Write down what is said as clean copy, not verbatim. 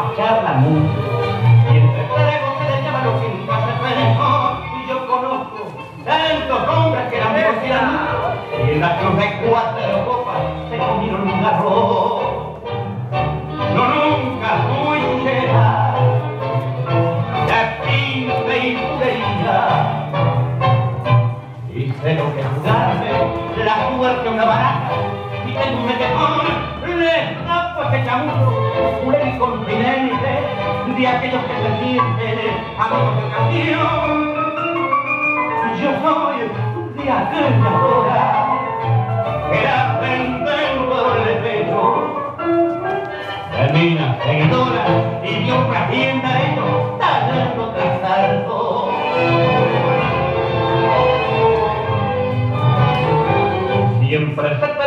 a charla mucho. Y entre tragos se le llama lo que nunca se pensó. Y yo conozco tantos hombres que eran viejos y eran muchos. Y en la cruz de 4 copas se comieron un garro. No, nunca fui llena de pinta y purería. Y sé lo que es jugarme la suerte a una baraja. Y tengo un metejón, les da pues el chamucho, un incontinente de aquellos que se sienten amigos de canción. Yo soy de aquella hora que la venden por el pecho. Termina seguidora y Dios trascienda derecho, talando tras salto. Siempre se